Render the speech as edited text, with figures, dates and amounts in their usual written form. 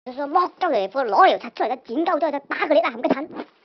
就說剝咗佢副攞條柒出嚟，剪鳩咗佢，打佢呢啖嘅痰。